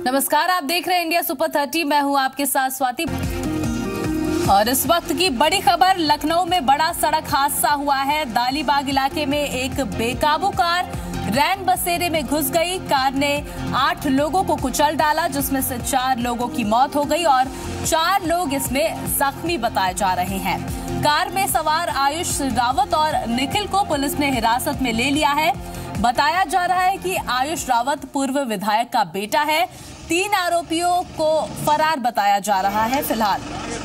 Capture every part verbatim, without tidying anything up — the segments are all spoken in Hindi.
नमस्कार, आप देख रहे हैं इंडिया सुपर थर्टी। मैं हूं आपके साथ स्वाति। और इस वक्त की बड़ी खबर, लखनऊ में बड़ा सड़क हादसा हुआ है। दालीबाग इलाके में एक बेकाबू कार रैन बसेरे में घुस गई। कार ने आठ लोगों को कुचल डाला, जिसमें से चार लोगों की मौत हो गई और चार लोग इसमें जख्मी बताए जा रहे हैं। कार में सवार आयुष रावत और निखिल को पुलिस ने हिरासत में ले लिया है। बताया जा रहा है कि आयुष रावत पूर्व विधायक का बेटा है। तीन आरोपियों को फरार बताया जा रहा है फिलहाल।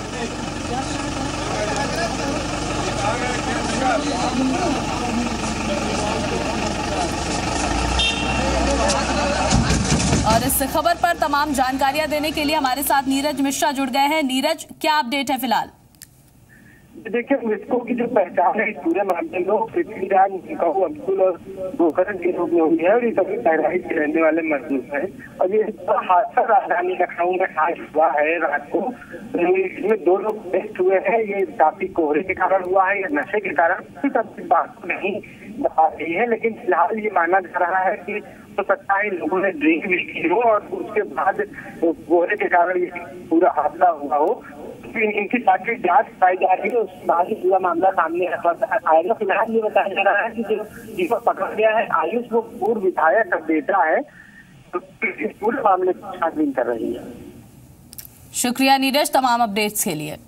और इस खबर पर तमाम जानकारियां देने के लिए हमारे साथ नीरज मिश्रा जुड़ गए हैं। नीरज, क्या अपडेट है फिलहाल? देखिए, मृतकों की जो पहचान है इस पूरे मामले में पृथ्वीराज, अब्दुल और गोकरण के रूप में हुई है और ये सभी बहराइच के रहने वाले मजदूर हैं। और ये हादसा राजधानी लखनऊ में आज हुआ है रात को। इसमें दो लोग डेथ हुए हैं। ये काफी कोहरे के कारण हुआ है या नशे के कारण, तब बात नहीं बता रही है, लेकिन फिलहाल ये माना जा रहा है कि हो सकता है लोगों ने ड्रिंक भी की हो और उसके बाद कोहरे के कारण ये पूरा हादसा हुआ हो। इनकी साक्षी जांच कराई जा रही है, उसके बाद ही पूरा मामला सामने आएगा। फिलहाल ये बताया जा रहा है कि जो जिसको पकड़ा गया है आयुष, वो पूर्व विधायक का बेटा है, तो इस पूरे मामले की छानबीन कर रही है। शुक्रिया नीरज तमाम अपडेट्स के लिए।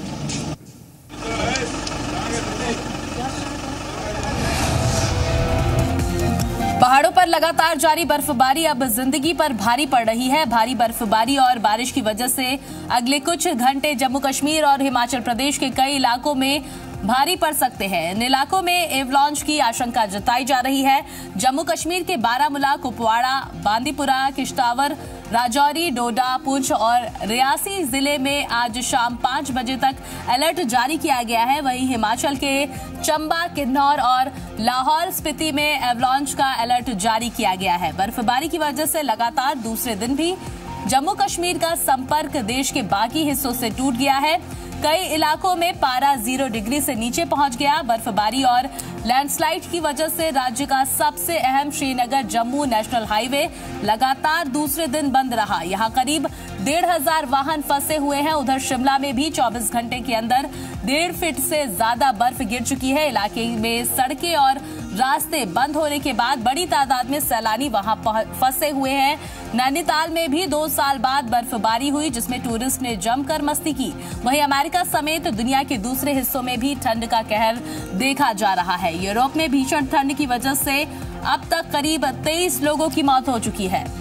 पहाड़ों पर लगातार जारी बर्फबारी अब जिंदगी पर भारी पड़ रही है। भारी बर्फबारी और बारिश की वजह से अगले कुछ घंटे जम्मू कश्मीर और हिमाचल प्रदेश के कई इलाकों में भारी पड़ सकते हैं। इन इलाकों में एवलांच की आशंका जताई जा रही है। जम्मू कश्मीर के बारामूला, कुपवाड़ा, बांदीपुरा, किश्तवाड़, राजौरी, डोडा, पुंछ और रियासी जिले में आज शाम पांच बजे तक अलर्ट जारी किया गया है। वहीं हिमाचल के चंबा, किन्नौर और लाहौल स्पीति में एवलांच का अलर्ट जारी किया गया है। बर्फबारी की वजह से लगातार दूसरे दिन भी जम्मू कश्मीर का संपर्क देश के बाकी हिस्सों से टूट गया है। कई इलाकों में पारा जीरो डिग्री से नीचे पहुंच गया। बर्फबारी और लैंडस्लाइड की वजह से राज्य का सबसे अहम श्रीनगर जम्मू नेशनल हाईवे लगातार दूसरे दिन बंद रहा। यहां करीब डेढ़ हजार वाहन फंसे हुए हैं। उधर शिमला में भी चौबीस घंटे के अंदर डेढ़ फीट से ज्यादा बर्फ गिर चुकी है। इलाके में सड़कें और रास्ते बंद होने के बाद बड़ी तादाद में सैलानी वहां फंसे हुए हैं। नैनीताल में भी दो साल बाद बर्फबारी हुई, जिसमें टूरिस्ट ने जमकर मस्ती की। वहीं अमेरिका समेत दुनिया के दूसरे हिस्सों में भी ठंड का कहर देखा जा रहा है। यूरोप में भीषण ठंड की वजह से अब तक करीब तेईस लोगों की मौत हो चुकी है।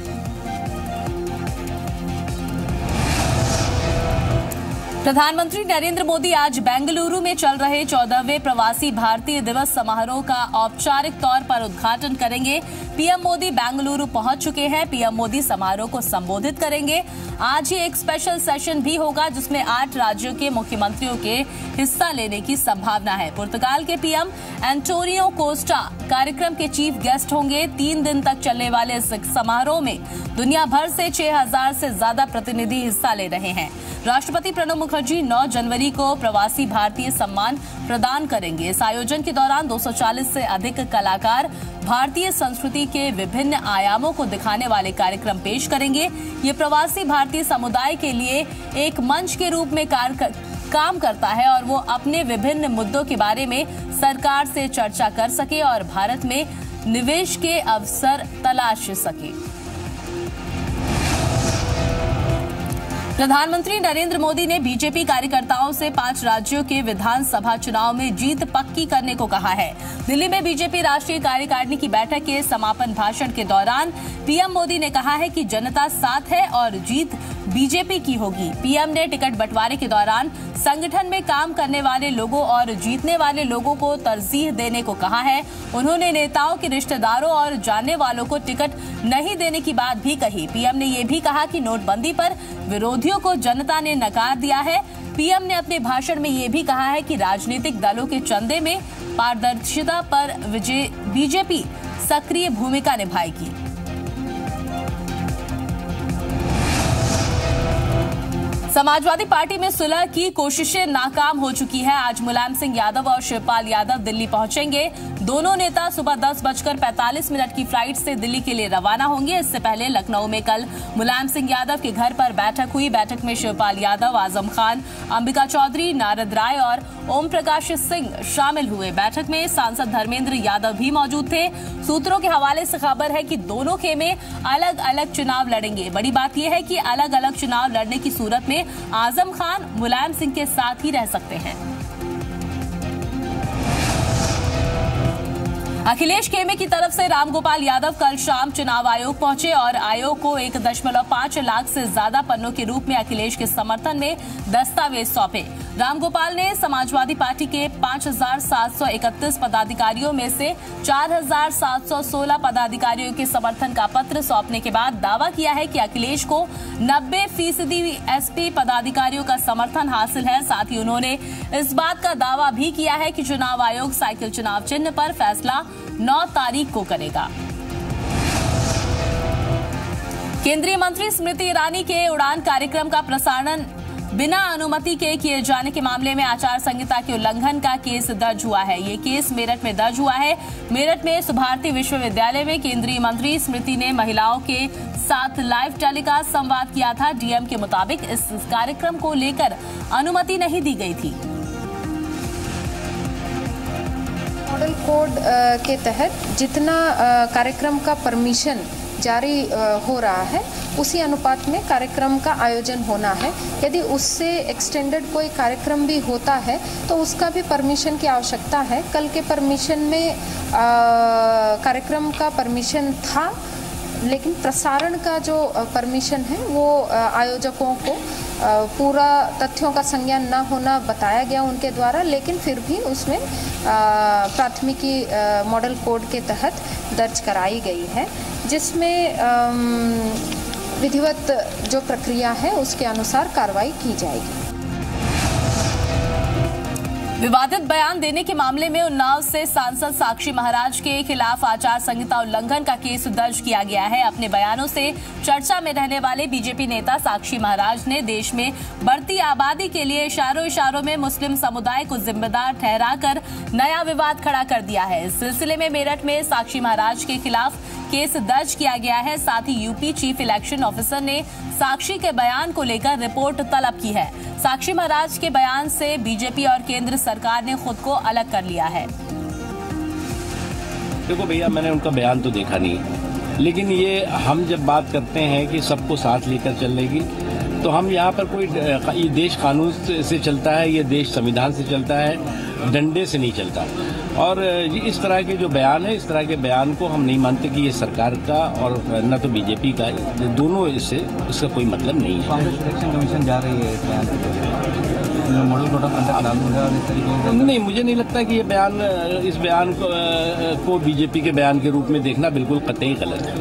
प्रधानमंत्री नरेंद्र मोदी आज बेंगलुरु में चल रहे चौदहवें प्रवासी भारतीय दिवस समारोह का औपचारिक तौर पर उद्घाटन करेंगे। पीएम मोदी बेंगलुरु पहुंच चुके हैं। पीएम मोदी समारोह को संबोधित करेंगे। आज ही एक स्पेशल सेशन भी होगा, जिसमें आठ राज्यों के मुख्यमंत्रियों के हिस्सा लेने की संभावना है। पुर्तगाल के पीएम एंटोनियो कोस्टा कार्यक्रम के चीफ गेस्ट होंगे। तीन दिन तक चलने वाले इस समारोह में दुनिया भर से छह हजार से ज्यादा प्रतिनिधि हिस्सा ले रहे हैं। राष्ट्रपति प्रणब मुखर्जी नौ जनवरी को प्रवासी भारतीय सम्मान प्रदान करेंगे। इस आयोजन के दौरान दो सौ चालीस से अधिक कलाकार भारतीय संस्कृति के विभिन्न आयामों को दिखाने वाले कार्यक्रम पेश करेंगे। ये प्रवासी भारतीय समुदाय के लिए एक मंच के रूप में कार्य काम करता है और वो अपने विभिन्न मुद्दों के बारे में सरकार से चर्चा कर सके और भारत में निवेश के अवसर तलाश सके। प्रधानमंत्री नरेंद्र मोदी ने बीजेपी कार्यकर्ताओं से पांच राज्यों के विधानसभा चुनाव में जीत पक्की करने को कहा है। दिल्ली में बीजेपी राष्ट्रीय कार्यकारिणी की बैठक के समापन भाषण के दौरान पीएम मोदी ने कहा है कि जनता साथ है और जीत बीजेपी की होगी। पीएम ने टिकट बंटवारे के दौरान संगठन में काम करने वाले लोगों और जीतने वाले लोगों को तरजीह देने को कहा है। उन्होंने नेताओं के रिश्तेदारों और जानने वालों को टिकट नहीं देने की बात भी कही। पीएम ने ये भी कहा कि नोटबंदी पर विरोधियों को जनता ने नकार दिया है। पीएम ने अपने भाषण में ये भी कहा है कि राजनीतिक दलों के चंदे में पारदर्शिता पर बीजेपी सक्रिय भूमिका निभाएगी। समाजवादी पार्टी में सुलह की कोशिशें नाकाम हो चुकी है। आज मुलायम सिंह यादव और शिवपाल यादव दिल्ली पहुंचेंगे। दोनों नेता सुबह दस बजकर पैंतालीस मिनट की फ्लाइट से दिल्ली के लिए रवाना होंगे। इससे पहले लखनऊ में कल मुलायम सिंह यादव के घर पर बैठक हुई। बैठक में शिवपाल यादव, आजम खान, अंबिका चौधरी, नारद राय और ओम प्रकाश सिंह शामिल हुए। बैठक में सांसद धर्मेंद्र यादव भी मौजूद थे। सूत्रों के हवाले से खबर है कि दोनों खेमे अलग अलग चुनाव लड़ेंगे। बड़ी बात यह है कि अलग अलग चुनाव लड़ने की सूरत में आजम खान मुलायम सिंह के साथ ही रह सकते हैं। अखिलेश खेमे की तरफ से रामगोपाल यादव कल शाम चुनाव आयोग पहुंचे और आयोग को एक दशमलव पांच लाख से ज्यादा पन्नों के रूप में अखिलेश के समर्थन में दस्तावेज सौंपे। रामगोपाल ने समाजवादी पार्टी के पांच हजार सात सौ इकतीस पदाधिकारियों में से चार हजार सात सौ सोलह पदाधिकारियों के समर्थन का पत्र सौंपने के बाद दावा किया है कि अखिलेश को नब्बे फीसदी एसपी पदाधिकारियों का समर्थन हासिल है। साथ ही उन्होंने इस बात का दावा भी किया है कि चुनाव आयोग साइकिल चुनाव चिन्ह पर फैसला नौ तारीख को करेगा। केंद्रीय मंत्री स्मृति ईरानी के उड़ान कार्यक्रम का प्रसारण बिना अनुमति के किए जाने के मामले में आचार संहिता के उल्लंघन का केस दर्ज हुआ है। ये केस मेरठ में दर्ज हुआ है। मेरठ में सुभारती विश्वविद्यालय में केंद्रीय मंत्री स्मृति ने महिलाओं के साथ लाइव टेलीकास्ट संवाद किया था। डीएम के मुताबिक इस कार्यक्रम को लेकर अनुमति नहीं दी गई थी। मॉडल कोड के तहत जितना कार्यक्रम का परमिशन जारी हो रहा है उसी अनुपात में कार्यक्रम का आयोजन होना है। यदि उससे एक्सटेंडेड कोई कार्यक्रम भी होता है तो उसका भी परमिशन की आवश्यकता है। कल के परमिशन में कार्यक्रम का परमिशन था, लेकिन प्रसारण का जो परमिशन है वो आयोजकों को पूरा तथ्यों का संज्ञान न होना बताया गया उनके द्वारा, लेकिन फिर भी उसमें प्राथमिकी मॉडल कोड के तहत दर्ज कराई गई है, जिसमें विधिवत जो प्रक्रिया है उसके अनुसार कार्रवाई की जाएगी। विवादित बयान देने के मामले में उन्नाव से सांसद साक्षी महाराज के खिलाफ आचार संहिता उल्लंघन का केस दर्ज किया गया है। अपने बयानों से चर्चा में रहने वाले बीजेपी नेता साक्षी महाराज ने देश में बढ़ती आबादी के लिए इशारों इशारों में मुस्लिम समुदाय को जिम्मेदार ठहराकर नया विवाद खड़ा कर दिया है। इस सिलसिले में मेरठ में साक्षी महाराज के खिलाफ केस दर्ज किया गया है। साथ ही यूपी चीफ इलेक्शन ऑफिसर ने साक्षी के बयान को लेकर रिपोर्ट तलब की है। साक्षी महाराज के बयान से बीजेपी और केंद्र सरकार ने खुद को अलग कर लिया है। देखो भैया, मैंने उनका बयान तो देखा नहीं, लेकिन ये हम जब बात करते हैं कि सबको साथ लेकर चलेगी, तो हम यहाँ पर कोई ये देश कानून से चलता है, ये देश संविधान से चलता है, डंडे से नहीं चलता। और इस तरह के जो बयान है, इस तरह के बयान को हम नहीं मानते कि ये सरकार का और न तो बीजेपी का, दोनों इससे इसका कोई मतलब नहीं है। कांग्रेस इलेक्शन कमीशन जा रही है इस बयान को, मॉडल कोड ऑफ कंडक्ट लागू होगा और इस तरीके से। नहीं, मुझे नहीं लगता कि ये बयान, इस बयान को, को बीजेपी के बयान के रूप में देखना बिल्कुल कतई गलत है।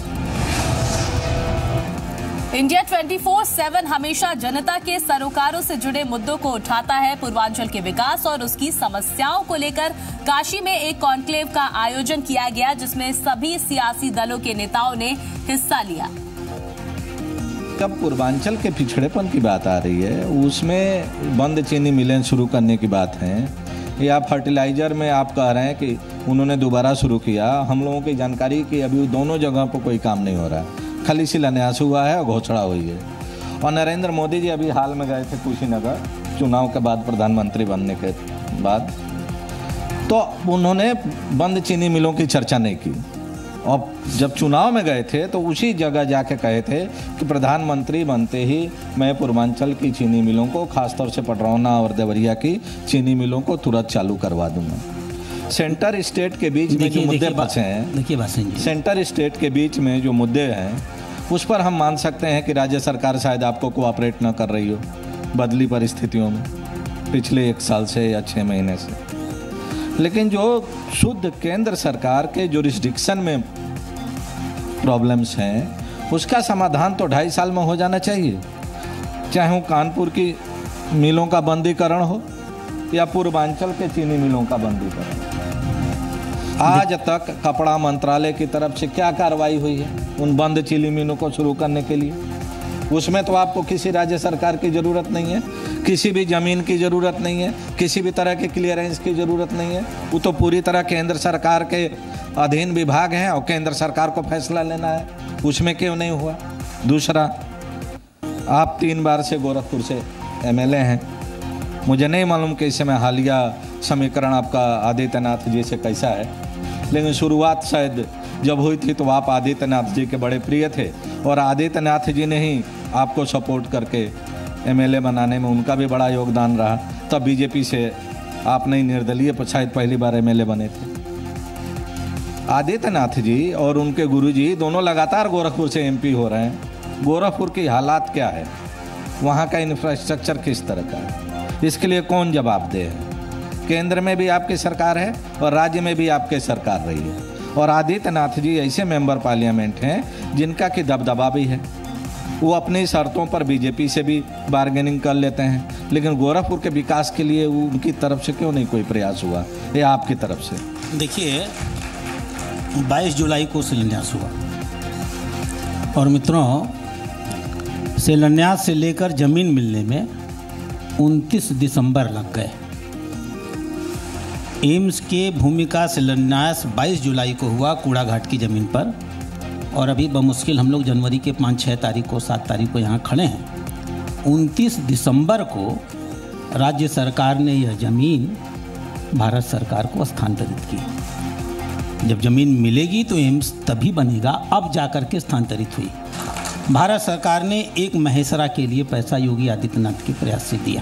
इंडिया चौबीस सात हमेशा जनता के सरोकारों से जुड़े मुद्दों को उठाता है। पूर्वांचल के विकास और उसकी समस्याओं को लेकर काशी में एक कॉन्क्लेव का आयोजन किया गया, जिसमें सभी सियासी दलों के नेताओं ने हिस्सा लिया। जब पूर्वांचल के पिछड़ेपन की बात आ रही है, उसमें बंद चीनी मिलें शुरू करने की बात है, या फर्टिलाइजर में आप कह रहे हैं कि उन्होंने दोबारा शुरू किया। हम लोगों की जानकारी कि अभी दोनों जगह पर कोई काम नहीं हो रहा है, खाली शिलान्यास हुआ है और घोषणा हुई है। और नरेंद्र मोदी जी अभी हाल में गए थे कुशीनगर चुनाव के बाद, प्रधानमंत्री बनने के बाद, तो उन्होंने बंद चीनी मिलों की चर्चा नहीं की। और जब चुनाव में गए थे तो उसी जगह जाके कहे थे कि प्रधानमंत्री बनते ही मैं पूर्वांचल की चीनी मिलों को, खासतौर से पटरौना और देवरिया की चीनी मिलों को तुरंत चालू करवा दूंगा। सेंटर स्टेट के बीच में जो मुद्दे फंसे हैं, देखिए बात सेंटर स्टेट के बीच में जो मुद्दे हैं, उस पर हम मान सकते हैं कि राज्य सरकार शायद आपको कोऑपरेट न कर रही हो बदली परिस्थितियों में पिछले एक साल से या छः महीने से। लेकिन जो शुद्ध केंद्र सरकार के जुरिस्डिक्शन में प्रॉब्लम्स हैं, उसका समाधान तो ढाई साल में हो जाना चाहिए। चाहे वो कानपुर की मिलों का बंदीकरण हो या पूर्वांचल के चीनी मिलों का बंदीकरण। आज तक कपड़ा मंत्रालय की तरफ से क्या कार्रवाई हुई है उन बंद चीनी मिलों को शुरू करने के लिए? उसमें तो आपको किसी राज्य सरकार की ज़रूरत नहीं है, किसी भी ज़मीन की ज़रूरत नहीं है, किसी भी तरह की क्लियरेंस की ज़रूरत नहीं है। वो तो पूरी तरह केंद्र सरकार के अधीन विभाग हैं और केंद्र सरकार को फैसला लेना है। उसमें क्यों नहीं हुआ? दूसरा, आप तीन बार से गोरखपुर से एमएलए हैं। मुझे नहीं मालूम कि इस समय हालिया समीकरण आपका आदित्यनाथ जी से कैसा है, लेकिन शुरुआत शायद जब हुई थी तो आप आदित्यनाथ जी के बड़े प्रिय थे और आदित्यनाथ जी ने ही आपको सपोर्ट करके एमएलए बनाने में उनका भी बड़ा योगदान रहा। तब बीजेपी से आप नहीं निर्दलीय शायद पहली बार एमएलए बने थे। आदित्यनाथ जी और उनके गुरुजी दोनों लगातार गोरखपुर से एमपी हो रहे हैं। गोरखपुर की हालात क्या है, वहाँ का इंफ्रास्ट्रक्चर किस तरह का है, इसके लिए कौन जवाबदेह है? केंद्र में भी आपकी सरकार है और राज्य में भी आपकी सरकार रही है। और आदित्यनाथ जी ऐसे मेंबर पार्लियामेंट हैं जिनका कि दबदबा भी है। वो अपनी शर्तों पर बीजेपी से भी बार्गेनिंग कर लेते हैं, लेकिन गोरखपुर के विकास के लिए वो उनकी तरफ से क्यों नहीं कोई प्रयास हुआ, या आपकी तरफ से? देखिए, बाईस जुलाई को शिलान्यास हुआ और मित्रों, शिलान्यास से लेकर ज़मीन मिलने में उनतीस दिसंबर लग गए। एम्स के भूमि का शिलान्यास बाईस जुलाई को हुआ कूड़ा घाट की ज़मीन पर, और अभी बमुश्किल हम लोग जनवरी के पाँच छः तारीख को सात तारीख को यहाँ खड़े हैं। उनतीस दिसंबर को राज्य सरकार ने यह ज़मीन भारत सरकार को स्थानांतरित की। जब ज़मीन मिलेगी तो एम्स तभी बनेगा, अब जाकर के स्थानांतरित हुई। भारत सरकार ने एक महेसरा के लिए पैसा योगी आदित्यनाथ के प्रयास से दिया,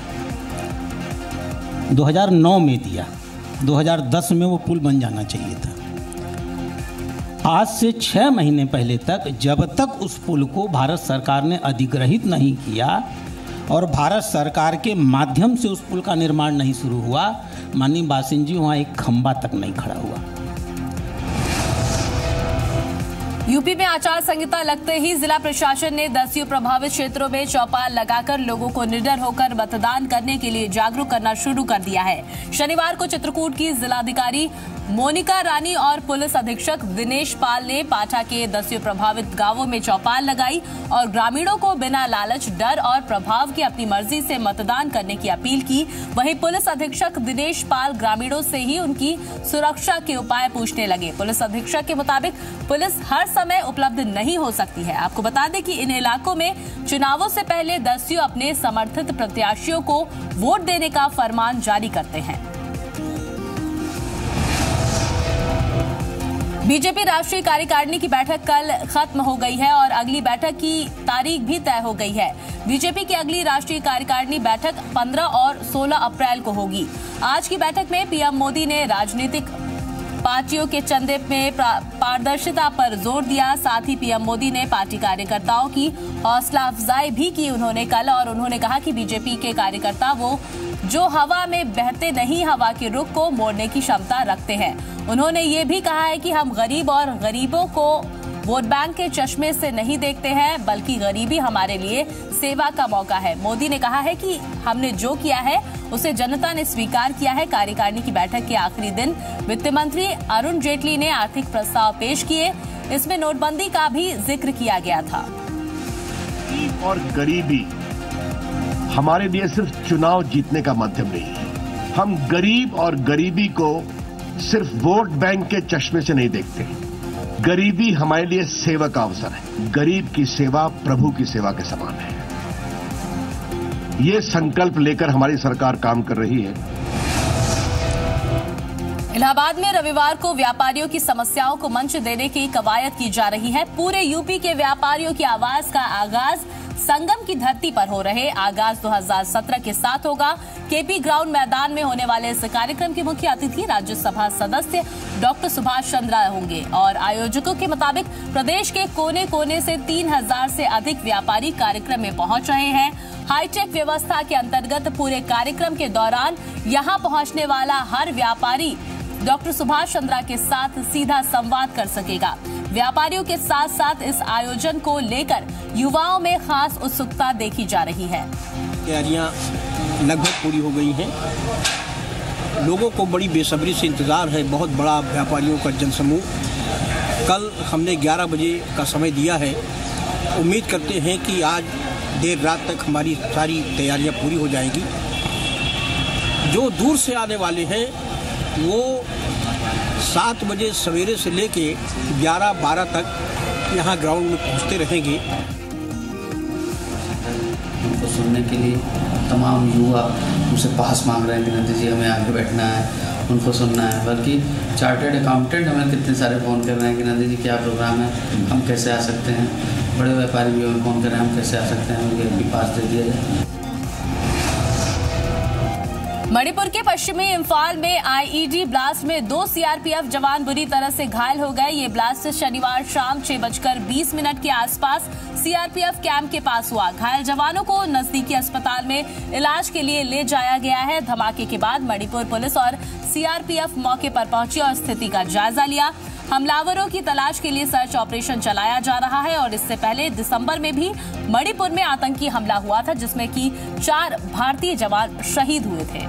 दो हज़ार नौ में दिया, दो हज़ार दस में वो पुल बन जाना चाहिए था। आज से छः महीने पहले तक जब तक उस पुल को भारत सरकार ने अधिग्रहित नहीं किया और भारत सरकार के माध्यम से उस पुल का निर्माण नहीं शुरू हुआ, माननीय बासिन जी, वहाँ एक खंबा तक नहीं खड़ा हुआ। यूपी में आचार संहिता लगते ही जिला प्रशासन ने दस्यु प्रभावित क्षेत्रों में चौपाल लगाकर लोगों को निडर होकर मतदान करने के लिए जागरूक करना शुरू कर दिया है। शनिवार को चित्रकूट की जिलाधिकारी मोनिका रानी और पुलिस अधीक्षक दिनेश पाल ने पाठा के दस्यु प्रभावित गांवों में चौपाल लगाई और ग्रामीणों को बिना लालच, डर और प्रभाव की अपनी मर्जी से मतदान करने की अपील की। वहीं पुलिस अधीक्षक दिनेश पाल ग्रामीणों से ही उनकी सुरक्षा के उपाय पूछने लगे। पुलिस अधीक्षक के मुताबिक पुलिस हर समय उपलब्ध नहीं हो सकती है। आपको बता दें कि इन इलाकों में चुनावों से पहले दस्यु अपने समर्थित प्रत्याशियों को वोट देने का फरमान जारी करते हैं। बीजेपी राष्ट्रीय कार्यकारिणी की बैठक कल खत्म हो गई है और अगली बैठक की तारीख भी तय हो गई है। बीजेपी की अगली राष्ट्रीय कार्यकारिणी बैठक पंद्रह और सोलह अप्रैल को होगी। आज की बैठक में पीएम मोदी ने राजनीतिक पार्टियों के चंदे में पारदर्शिता पर जोर दिया। साथ ही पीएम मोदी ने पार्टी कार्यकर्ताओं की हौसला अफजाई भी की उन्होंने कल और उन्होंने कहा कि बीजेपी के कार्यकर्ता वो जो हवा में बहते नहीं, हवा के रुख को मोड़ने की क्षमता रखते हैं। उन्होंने ये भी कहा है कि हम गरीब और गरीबों को वोट बैंक के चश्मे से नहीं देखते हैं, बल्कि गरीबी हमारे लिए सेवा का मौका है। मोदी ने कहा है कि हमने जो किया है उसे जनता ने स्वीकार किया है। कार्यकारिणी की बैठक के आखिरी दिन वित्त मंत्री अरुण जेटली ने आर्थिक प्रस्ताव पेश किए। इसमें नोटबंदी का भी जिक्र किया गया था। और गरीबी हमारे लिए सिर्फ चुनाव जीतने का माध्यम नहीं है। हम गरीब और गरीबी को सिर्फ वोट बैंक के चश्मे से नहीं देखते। गरीबी हमारे लिए सेवा का अवसर है। गरीब की सेवा प्रभु की सेवा के समान है। ये संकल्प लेकर हमारी सरकार काम कर रही है। इलाहाबाद में रविवार को व्यापारियों की समस्याओं को मंच देने की कवायद की जा रही है। पूरे यूपी के व्यापारियों की आवाज का आगाज संगम की धरती पर हो रहे आगाज दो हज़ार सत्रह के साथ होगा। केपी ग्राउंड मैदान में होने वाले इस कार्यक्रम के मुख्य अतिथि राज्यसभा सदस्य डॉक्टर सुभाष चंद्रा होंगे और आयोजकों के मुताबिक प्रदेश के कोने कोने से तीन हजार से अधिक व्यापारी कार्यक्रम में पहुंच रहे हैं। हाईटेक व्यवस्था के अंतर्गत पूरे कार्यक्रम के दौरान यहां पहुंचने वाला हर व्यापारी डॉक्टर सुभाष चंद्रा के साथ सीधा संवाद कर सकेगा। व्यापारियों के साथ साथ इस आयोजन को लेकर युवाओं में खास उत्सुकता देखी जा रही है। तैयारियां लगभग पूरी हो गई हैं। लोगों को बड़ी बेसब्री से इंतजार है। बहुत बड़ा व्यापारियों का जनसमूह। कल हमने ग्यारह बजे का समय दिया है। उम्मीद करते हैं कि आज देर रात तक हमारी सारी तैयारियां पूरी हो जाएगी। जो दूर से आने वाले हैं वो सात बजे सवेरे से लेके ग्यारह बारह तक यहाँ ग्राउंड में पहुँचते रहेंगे। उनको सुनने के लिए तमाम युवा उनसे पास मांग रहे हैं कि नंदी जी हमें आगे बैठना है, उनको सुनना है। बल्कि चार्टर्ड अकाउंटेंट हमें कितने सारे फ़ोन कर रहे हैं कि नंदी जी क्या प्रोग्राम है, हम कैसे आ सकते हैं। बड़े व्यापारी भी हमें फ़ोन कर रहे हैं हम कैसे आ सकते हैं, उनके भी पास दे दिया जाए। मणिपुर के पश्चिमी इम्फाल में आईईडी ब्लास्ट में दो सीआरपीएफ जवान बुरी तरह से घायल हो गए। ये ब्लास्ट शनिवार शाम छह बजकर बीस मिनट के आसपास सीआरपीएफ कैंप के पास हुआ। घायल जवानों को नजदीकी अस्पताल में इलाज के लिए ले जाया गया है। धमाके के बाद मणिपुर पुलिस और सीआरपीएफ मौके पर पहुंची और स्थिति का जायजा लिया। हमलावरों की तलाश के लिए सर्च ऑपरेशन चलाया जा रहा है और इससे पहले दिसंबर में भी मणिपुर में आतंकी हमला हुआ था जिसमें कि चार भारतीय जवान शहीद हुए थे।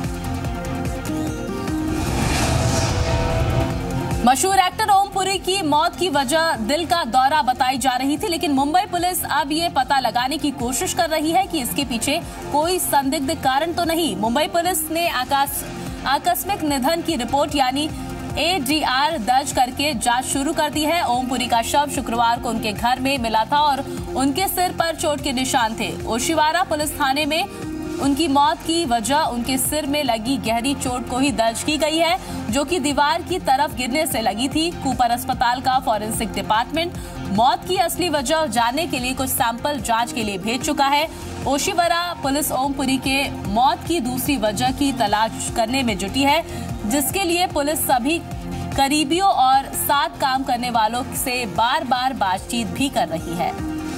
मशहूर एक्टर ओम पुरी की मौत की वजह दिल का दौरा बताई जा रही थी, लेकिन मुंबई पुलिस अब ये पता लगाने की कोशिश कर रही है कि इसके पीछे कोई संदिग्ध कारण तो नहीं। मुंबई पुलिस ने आकाश आकस्मिक निधन की रिपोर्ट यानी एडीआर दर्ज करके जांच शुरू कर दी है। ओम पुरी का शव शुक्रवार को उनके घर में मिला था और उनके सिर पर चोट के निशान थे। ओशिवारा पुलिस थाने में उनकी मौत की वजह उनके सिर में लगी गहरी चोट को ही दर्ज की गई है, जो कि दीवार की तरफ गिरने से लगी थी। कूपर अस्पताल का फॉरेंसिक डिपार्टमेंट मौत की असली वजह जानने के लिए कुछ सैंपल जांच के लिए भेज चुका है। ओशिवारा पुलिस ओम पुरी के मौत की दूसरी वजह की तलाश करने में जुटी है, जिसके लिए पुलिस सभी करीबियों और साथ काम करने वालों से बार बार बातचीत भी कर रही है।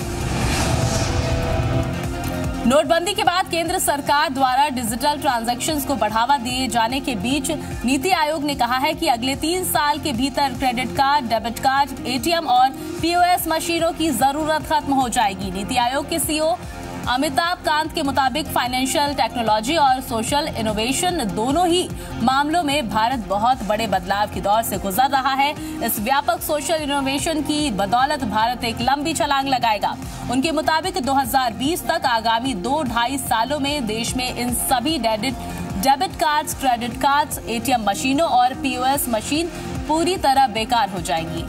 नोटबंदी के बाद केंद्र सरकार द्वारा डिजिटल ट्रांजैक्शंस को बढ़ावा दिए जाने के बीच नीति आयोग ने कहा है कि अगले तीन साल के भीतर credit card, debit card, ATM और पीओएस मशीनों की जरूरत खत्म हो जाएगी। नीति आयोग के सीईओ अमिताभ कांत के मुताबिक फाइनेंशियल टेक्नोलॉजी और सोशल इनोवेशन दोनों ही मामलों में भारत बहुत बड़े बदलाव के दौर से गुजर रहा है। इस व्यापक सोशल इनोवेशन की बदौलत भारत एक लंबी छलांग लगाएगा। उनके मुताबिक दो हज़ार बीस तक आगामी दो ढाई सालों में देश में इन सभी debit debit cards, credit cards, ATM मशीनों और पीओएस मशीन पूरी तरह बेकार हो जाएंगी।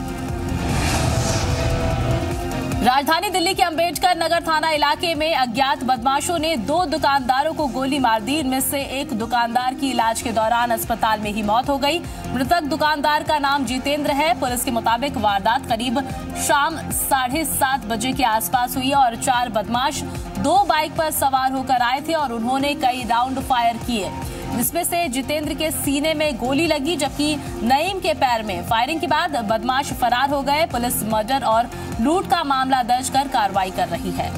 राजधानी दिल्ली के अंबेडकर नगर थाना इलाके में अज्ञात बदमाशों ने दो दुकानदारों को गोली मार दी। इनमें से एक दुकानदार की इलाज के दौरान अस्पताल में ही मौत हो गई। मृतक दुकानदार का नाम जितेंद्र है। पुलिस के मुताबिक वारदात करीब शाम साढ़े सात बजे के आसपास हुई और चार बदमाश दो बाइक पर सवार होकर आए थे और उन्होंने कई राउंड फायर किए, जिसमें से जितेंद्र के सीने में गोली लगी जबकि नईम के पैर में। फायरिंग के बाद बदमाश फरार हो गए। पुलिस मर्डर और लूट का मामला दर्ज कर कार्रवाई कर रही है।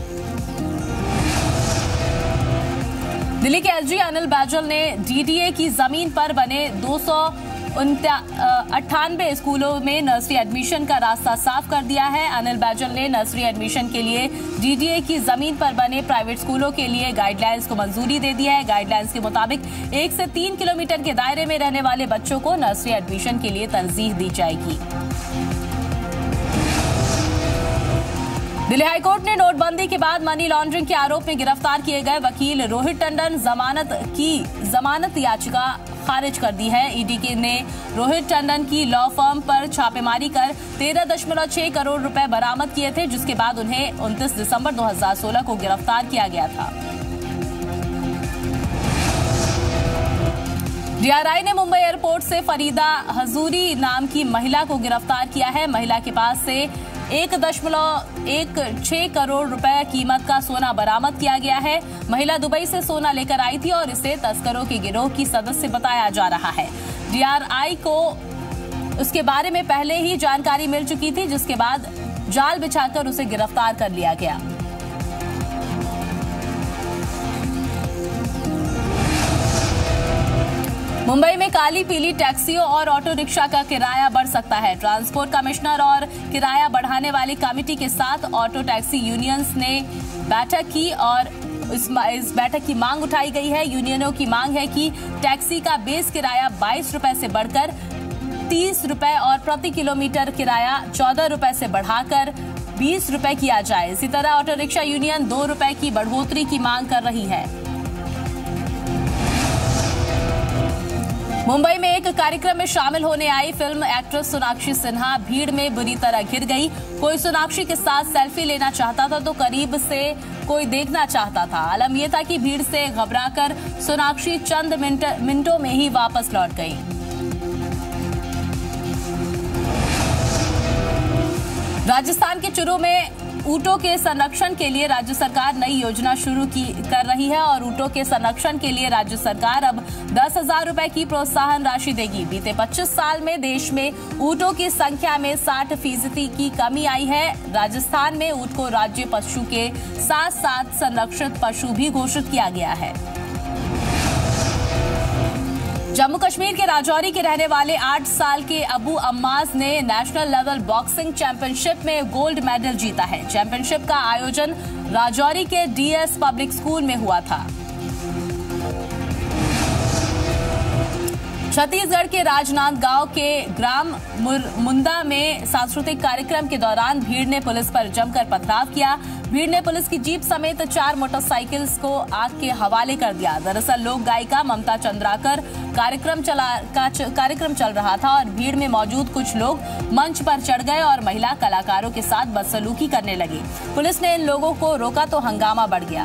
दिल्ली के एसजी अनिल बैजल ने डीडीए की जमीन पर बने दो सौ अट्ठानवे स्कूलों में नर्सरी एडमिशन का रास्ता साफ कर दिया है। अनिल बैजल ने नर्सरी एडमिशन के लिए डीडीए की जमीन पर बने प्राइवेट स्कूलों के लिए गाइडलाइंस को मंजूरी दे दी है। गाइडलाइंस के मुताबिक एक से तीन किलोमीटर के दायरे में रहने वाले बच्चों को नर्सरी एडमिशन के लिए तरजीह दी जाएगी। दिल्ली हाईकोर्ट ने नोटबंदी के बाद मनी लॉन्ड्रिंग के आरोप में गिरफ्तार किए गए वकील रोहित टंडन जमानत की जमानत याचिका खारिज कर दी है। ईडी ने रोहित टंडन की लॉ फर्म पर छापेमारी कर तेरह दशमलव छह करोड़ रुपए बरामद किए थे, जिसके बाद उन्हें उनतीस दिसंबर दो हज़ार सोलह को गिरफ्तार किया गया था। डीआरआई ने मुंबई एयरपोर्ट से फरीदा हजूरी नाम की महिला को गिरफ्तार किया है। महिला के पास से एक दशमलव एक छह करोड़ रुपए कीमत का सोना बरामद किया गया है। महिला दुबई से सोना लेकर आई थी और इसे तस्करों के गिरोह की सदस्य बताया जा रहा है। डीआरआई को उसके बारे में पहले ही जानकारी मिल चुकी थी, जिसके बाद जाल बिछाकर उसे गिरफ्तार कर लिया गया। मुंबई में काली पीली टैक्सियों और ऑटो रिक्शा का किराया बढ़ सकता है। ट्रांसपोर्ट कमिश्नर और किराया बढ़ाने वाली कमेटी के साथ ऑटो टैक्सी यूनियंस ने बैठक की और इस, इस बैठक की मांग उठाई गई है। यूनियनों की मांग है कि टैक्सी का बेस किराया बाईस रुपए से बढ़कर तीस रुपए और प्रति किलोमीटर किराया चौदह रुपए से बढ़ाकर बीस रुपए किया जाए। इसी तरह ऑटो रिक्शा यूनियन दो रुपए की बढ़ोतरी की मांग कर रही है। मुंबई में एक कार्यक्रम में शामिल होने आई फिल्म एक्ट्रेस सोनाक्षी सिन्हा भीड़ में बुरी तरह घिर गई। कोई सोनाक्षी के साथ सेल्फी लेना चाहता था तो करीब से कोई देखना चाहता था। आलम यह था कि भीड़ से घबराकर सोनाक्षी चंद मिनट, मिनटों में ही वापस लौट गई। राजस्थान के चुरू में ऊंटों के संरक्षण के लिए राज्य सरकार नई योजना शुरू की कर रही है और ऊंटों के संरक्षण के लिए राज्य सरकार अब दस हजार रुपए की प्रोत्साहन राशि देगी। बीते पच्चीस साल में देश में ऊंटों की संख्या में साठ फीसदी की कमी आई है। राजस्थान में ऊंट को राज्य पशु के साथ साथ संरक्षित पशु भी घोषित किया गया है। जम्मू कश्मीर के राजौरी के रहने वाले आठ साल के अबू अम्माज ने नेशनल लेवल बॉक्सिंग चैंपियनशिप में गोल्ड मेडल जीता है। चैंपियनशिप का आयोजन राजौरी के डीएस पब्लिक स्कूल में हुआ था। छत्तीसगढ़ के राजनांदगांव के ग्राम मुंदा में सांस्कृतिक कार्यक्रम के दौरान भीड़ ने पुलिस पर जमकर पथराव किया। भीड़ ने पुलिस की जीप समेत चार मोटरसाइकिल्स को आग के हवाले कर दिया। दरअसल लोक गायिका ममता चंद्राकर कार्यक्रम चला का कार्यक्रम चल रहा था और भीड़ में मौजूद कुछ लोग मंच पर चढ़ गए और महिला कलाकारों के साथ बदसलूकी करने लगे। पुलिस ने इन लोगों को रोका तो हंगामा बढ़ गया।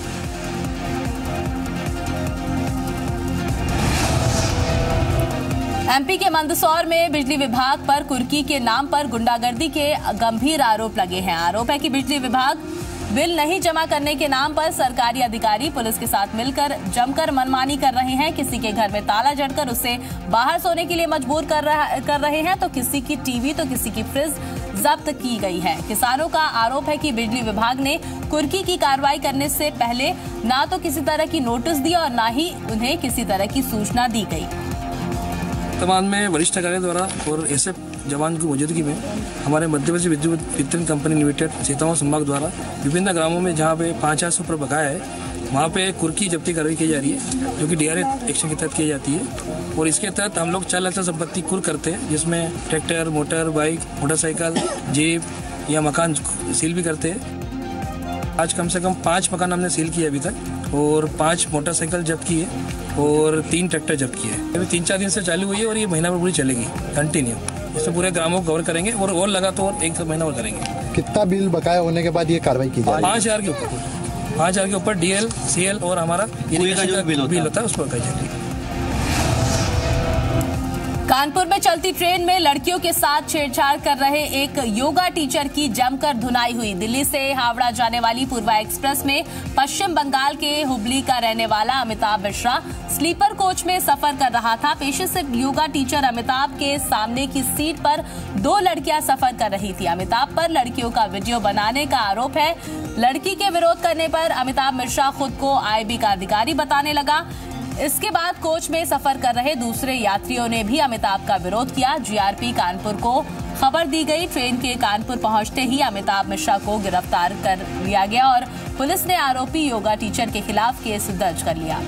एमपी के मंदसौर में बिजली विभाग पर कुर्की के नाम पर गुंडागर्दी के गंभीर आरोप लगे हैं। आरोप है कि बिजली विभाग बिल नहीं जमा करने के नाम पर सरकारी अधिकारी पुलिस के साथ मिलकर जमकर मनमानी कर रहे हैं। किसी के घर में ताला जड़कर उसे बाहर सोने के लिए मजबूर कर, रहा, कर रहे हैं तो किसी की टीवी तो किसी की फ्रिज जब्त की गई है। किसानों का आरोप है कि बिजली विभाग ने कुर्की की कार्रवाई करने से पहले ना तो किसी तरह की नोटिस दी और न ही उन्हें किसी तरह की सूचना दी गई। वर्तमान में वरिष्ठ अधिकारी द्वारा और एसएफ जवान की मौजूदगी में हमारे मध्य प्रदेश विद्युत वितरण कंपनी लिमिटेड सीतामढ़ी संभाग द्वारा विभिन्न ग्रामों में जहां पे पाँच हजार से ऊपर बकाया है वहां पे कुर्की जब्ती कार्रवाई की जा रही है, जो कि डीआरए एक्शन के तहत की जाती है। और इसके तहत हम लोग चार लाख संपत्ति कुर्क करते हैं, जिसमें tractor, motor bike, motorcycle, jeep या मकान सील भी करते हैं। आज कम से कम पाँच मकान हमने सील किए अभी तक और पाँच मोटरसाइकिल जब्त की है और तीन ट्रैक्टर जब्त किए हैं। अभी तीन चार दिन से चालू हुई है और ये महीना भर पूरी चलेगी कंटिन्यू। इससे पूरे ग्रामों को कवर करेंगे और और लगा तो और एक महीना और करेंगे। कितना बिल बकाया होने के बाद ये कार्रवाई की जाएगी? पाँच हजार के ऊपर पाँच हजार के ऊपर डीएल, सीएल और हमारा बिल होता है उस पर जाएगी। कानपुर में चलती ट्रेन में लड़कियों के साथ छेड़छाड़ कर रहे एक योगा टीचर की जमकर धुनाई हुई। दिल्ली से हावड़ा जाने वाली पूर्वा एक्सप्रेस में पश्चिम बंगाल के हुबली का रहने वाला अमिताभ मिश्रा स्लीपर कोच में सफर कर रहा था। पेशे से योगा टीचर अमिताभ के सामने की सीट पर दो लड़कियां सफर कर रही थी। अमिताभ पर लड़कियों का वीडियो बनाने का आरोप है। लड़की के विरोध करने पर अमिताभ मिश्रा खुद को आईबी का अधिकारी बताने लगा। इसके बाद कोच में सफर कर रहे दूसरे यात्रियों ने भी अमिताभ का विरोध किया। जीआरपी कानपुर को खबर दी गई। ट्रेन के कानपुर पहुंचते ही अमिताभ मिश्रा को गिरफ्तार कर लिया गया और पुलिस ने आरोपी योगा टीचर के खिलाफ केस दर्ज कर लिया।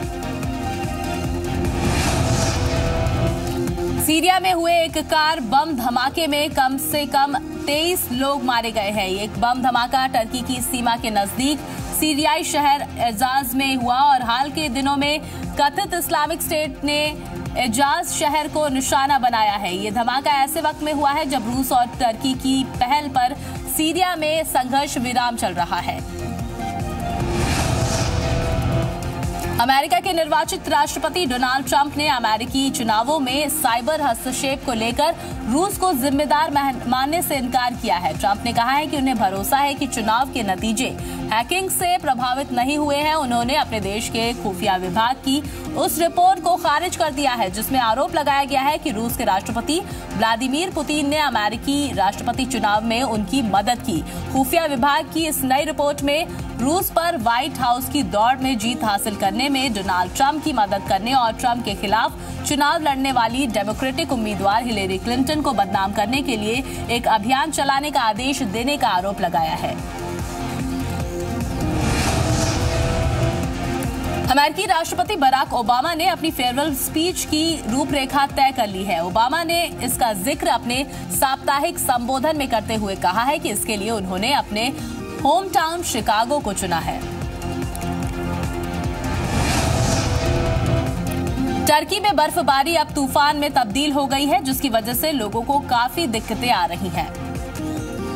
सीरिया में हुए एक कार बम धमाके में कम से कम तेईस लोग मारे गए हैं। एक बम धमाका टर्की की सीमा के नजदीक सीरियाई शहर एजाज में हुआ और हाल के दिनों में कथित इस्लामिक स्टेट ने एजाज शहर को निशाना बनाया है। ये धमाका ऐसे वक्त में हुआ है जब रूस और टर्की की पहल पर सीरिया में संघर्ष विराम चल रहा है। अमेरिका के निर्वाचित राष्ट्रपति डोनाल्ड ट्रंप ने अमेरिकी चुनावों में साइबर हस्तक्षेप को लेकर रूस को जिम्मेदार मानने से इनकार किया है। ट्रंप ने कहा है कि उन्हें भरोसा है कि चुनाव के नतीजे हैकिंग से प्रभावित नहीं हुए हैं। उन्होंने अपने देश के खुफिया विभाग की उस रिपोर्ट को खारिज कर दिया है जिसमें आरोप लगाया गया है कि रूस के राष्ट्रपति व्लादिमीर पुतिन ने अमेरिकी राष्ट्रपति चुनाव में उनकी मदद की। खुफिया विभाग की इस नई रिपोर्ट में रूस पर व्हाइट हाउस की दौड़ में जीत हासिल करने में डोनाल्ड ट्रंप की मदद करने और ट्रंप के खिलाफ चुनाव लड़ने वाली डेमोक्रेटिक उम्मीदवार हिलेरी क्लिंटन को बदनाम करने के लिए एक अभियान चलाने का आदेश देने का आरोप लगाया है। अमेरिकी राष्ट्रपति बराक ओबामा ने अपनी फेयरवेल स्पीच की रूपरेखा तय कर ली है। ओबामा ने इसका जिक्र अपने साप्ताहिक संबोधन में करते हुए कहा है कि इसके लिए उन्होंने अपने होम टाउन शिकागो को चुना है। टर्की में बर्फबारी अब तूफान में तब्दील हो गई है, जिसकी वजह से लोगों को काफी दिक्कतें आ रही हैं।